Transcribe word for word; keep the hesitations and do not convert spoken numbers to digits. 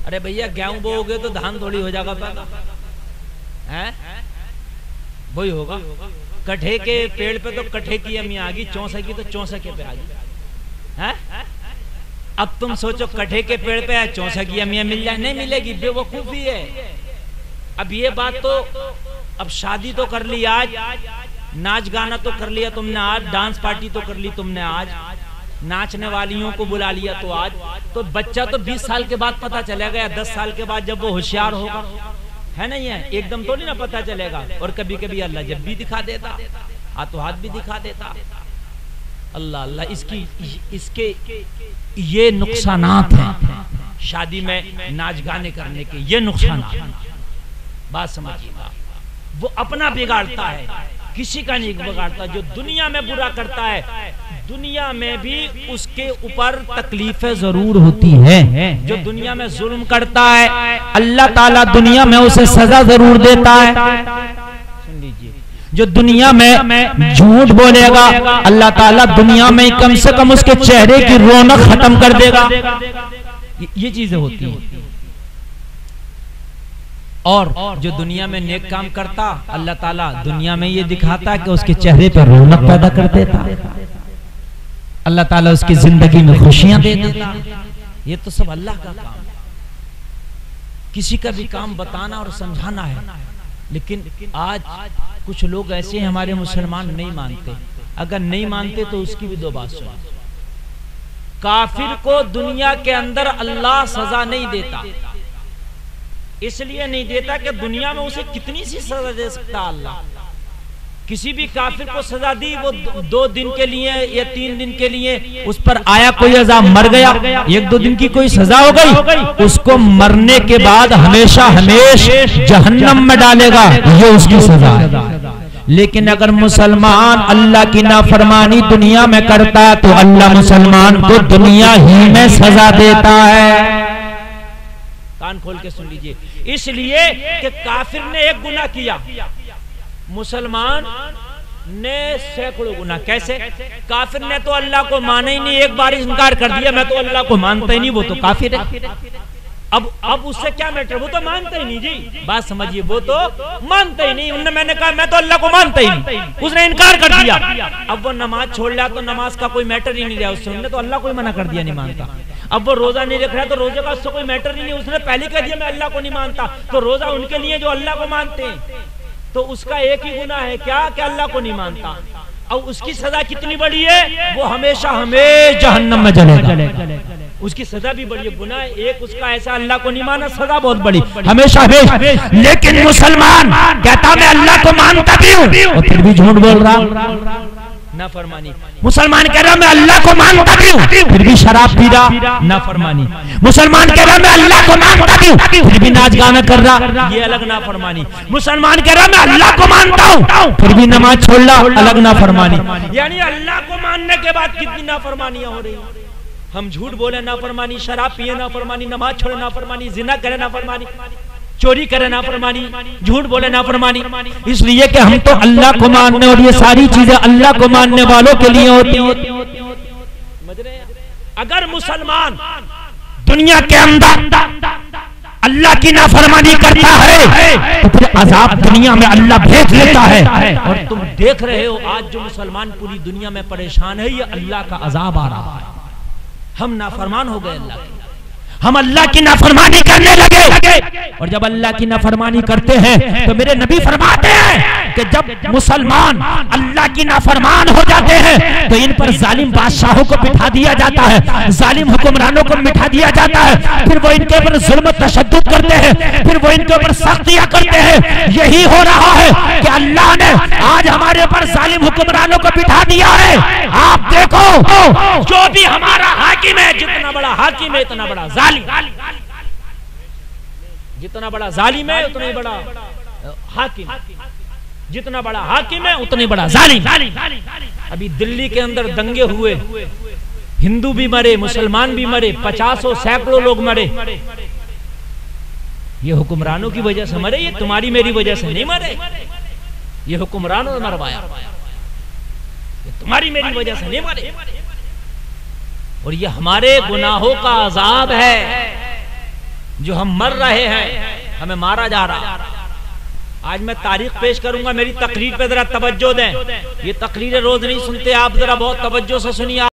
ارے بھیا گیہوں بو گے تو دھان تھوڑی ہو جائے گا پیدا، وہی ہوگا۔ کٹھے کے پیڑ پہ تو کٹھے کی امی آگی، چونسے کی تو چونسے کے پہ آگی۔ اب تم سوچو کٹھے کے پیڑ پہ چونسے کی امی مل جائے، نہیں ملے گی، بے وقوفی ہے۔ اب یہ بات تو، اب شادی تو کر لی آج، ناچ گانا تو کر لیا تم نے آج، ڈانس پارٹی تو کر لی تم نے آج، ناچنے والیوں کو بلا لیا تو آج، تو بچہ تو بیس سال کے بعد پتا چلے گا، یا دس سال کے بعد جب وہ ہوشیار ہوگا، ہے نہیں ہے؟ ایک دم تو نہیں نا پتا چلے گا۔ اور کبھی کبھی اللہ جب بھی دکھا دیتا، ہاتھوں ہاتھ بھی دکھا دیتا۔ اللہ اللہ، اس کی اس کے یہ نقصانات ہیں شادی میں ناچ گانے کرنے کے، یہ نقصانات ہیں۔ بات سمجھیے گا، وہ اپنا بگاڑتا ہے، کسی کا نہیں بگاڑتا۔ جو دنیا میں برا کرتا ہے، دنیا میں بھی اس کے اوپر تکلیفیں ضرور ہوتی ہیں۔ جو دنیا میں ظلم کرتا ہے، اللہ تعالیٰ دنیا میں اسے سزا ضرور دیتا ہے۔ سن لیجئے، جو دنیا میں جھوٹ بولے گا، اللہ تعالیٰ دنیا میں کم سے کم اس کے چہرے کی رونق ختم کر دے گا۔ یہ چیزیں ہوتی ہیں۔ اور جو دنیا میں نیک کام کرتا، اللہ تعالیٰ دنیا میں یہ دکھاتا کہ اس کے چہرے پر رونق پیدا کر دیتا، اللہ تعالیٰ اس کی زندگی میں خوشیاں دے دیتا۔ یہ تو سب اللہ کا کام ہے۔ کسی کا بھی کام بتانا اور سمجھانا ہے، لیکن آج کچھ لوگ ایسے ہیں ہمارے مسلمان نہیں مانتے۔ اگر نہیں مانتے تو اس کی بھی دو بات سنو۔ کافر کو دنیا کے اندر اللہ سزا نہیں دیتا، اس لیے نہیں دیتا کہ دنیا میں اسے کتنی سی سزا دے سکتا اللہ۔ کسی بھی کافر کو سزا دی، وہ دو دن کے لیے یا تین دن کے لیے اس پر آیا کوئی عذاب، مر گیا، ایک دو دن کی کوئی سزا ہو گئی، اس کو مرنے کے بعد ہمیشہ ہمیشہ جہنم میں ڈالے گا، یہ اس کی سزا ہے۔ لیکن اگر مسلمان اللہ کی نافرمانی دنیا میں کرتا ہے تو اللہ مسلمان کو دنیا ہی میں سزا دیتا ہے۔ کان کھول کے سن لیجئے، اس لیے کہ کافر نے ایک گناہ کیا، مسلمان نے سینکڑوں گناہ۔ کیسے؟ کافر نے تو اللہ کو مانا ہی نہیں، ایک بار انکار کر دیا، میں تو اللہ کو مانتا ہی نہیں، وہ تو کافر ہے۔ اب اب اس سے کیا میٹر، وہ تو مانتا ہی نہیں جی، بات سمجھیے، وہ تو مانتا ہی نہیں۔ انہوں نے میں نے کہا میں تو اللہ کو مانتا ہی نہیں، اس نے انکار کر دیا۔ اب وہ نماز چھوڑ لیا تو نماز کا کوئی میٹر ہی نہیں رہا اس سے، انہوں نے تو اللہ کو ہی منع کر دیا نہیں مانتا۔ اب وہ روزہ نہیں رکھ رہا تو روزے کا اس سے کوئی میٹر ہی نہیں، اس نے پہلے کہہ دیا میں اللہ کو نہیں مانتا، تو روزہ ان کے لیے جو اللہ کو مانتے ہیں، تو اس کا ایک ہی گناہ ہے کیا کہ اللہ کو نہیں مانتا۔ اور اس کی سزا کتنی بڑی ہے، وہ ہمیشہ ہمیشہ جہنم میں جلے گا، اس کی سزا بھی بڑی ہے۔ گناہ ایک اس کا ایسا، اللہ کو نہیں مانا، سزا بہت بڑی، ہمیشہ ہمیشہ۔ لیکن مسلمان کہتا میں اللہ کو مانتا بھی ہوں اور پھر بھی جھوٹ بول رہا، نافرمانی۔ مسلمان کہہ رہا میں اللہ کو مانتا بھی ہوں پھر بھی شراب پی رہا، نافرمانی۔ مسلمان کہہ رہا میں اللہ کو مانتا بھی ہوں پھر بھی ناچ گانا کر رہا، یہ الگ نافرمانی۔ مسلمان کہہ رہا میں اللہ کو مانتا ہوں پھر بھی نماز چھوڑ رہا، الگ نافرمانی۔ یعنی اللہ کو ماننے کے بعد کتنی نافرمانیاں ہو رہی ہیں۔ ہم جھوٹ بولے نافرمانی، شراب پیے نافرمانی، نماز چھوڑے نافرمانی، زنا کرے نافرمانی، چوری کرے نافرمانی، جھوٹ بولے نافرمانی۔ اس لیے کہ ہم تو اللہ کو ماننے، اور یہ ساری چیزیں اللہ کو ماننے والوں کے لیے ہوتی ہیں۔ اگر مسلمان دنیا کے اندر اللہ کی نافرمانی کرتا ہے تو پھر عذاب دنیا میں اللہ بھیج لیتا ہے، اور تم دیکھ رہے ہو آج جو مسلمان پوری دنیا میں پریشان ہے، یہ اللہ کا عذاب آ رہا ہے۔ ہم نافرمان ہو گئے اللہ کی، ہم اللہ کی نافرمانی کرنے لگے، اور جب اللہ کی نافرمانی کرتے ہیں تو میرے نبی فرماتے ہیں کہ جب مسلمان اللہ کی نافرمان ہو جاتے ہیں تو ان پر ظالم بادشاہوں کو بٹھا دیا جاتا ہے، ظالم حکمرانوں کو بٹھا دیا جاتا ہے، پھر وہ ان کے اوپر ظلم و تشدد کرتے ہیں، پھر وہ ان کے اوپر سختیاں کرتے ہیں۔ یہی ہو رہا ہے کہ اللہ نے آج ہمارے اوپر ظالم حکمرانوں کو بٹھا دیا ہے۔ آپ دیکھو جو بھی ہمارا حاکم ہے، جتنا بڑا حاکم ہے اتنا بڑا ظالم، جتنا بڑا ظالم ہے اتنا بڑا حاکم، جتنا بڑا حاکم ہے اتنا بڑا ظالم۔ ابھی دلی کے اندر دنگے ہوئے، ہندو بھی مرے، مسلمان بھی مرے، پچاسوں سینکڑوں لوگ مرے، یہ حکمرانوں کی وجہ سے مرے، یہ تمہاری میری وجہ سے نہیں مرے، یہ حکمرانوں نے مروایا، یہ تمہاری میری وجہ سے نہیں مرے، اور یہ ہمارے گناہوں کا عذاب ہے۔ جو ہم مر رہے ہیں، ہمیں مارا جا رہا۔ آج میں تاریخ پیش کروں گا، میری تقریر پہ ذرا توجہ دیں، یہ تقریر روز نہیں سنتے آپ، ذرا بہت توجہ سے سنیے۔